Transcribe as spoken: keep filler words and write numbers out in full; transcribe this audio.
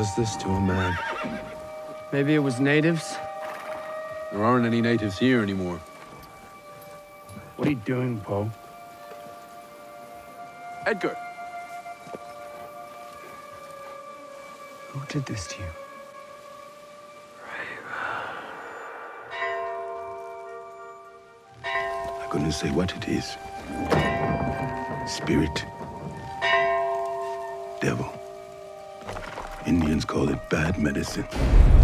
does this to a man? Maybe it was natives? There aren't any natives here anymore. What are you doing, Poe? Edgar! Who did this to you? I'm gonna say what it is. Spirit. Devil. Indians call it bad medicine.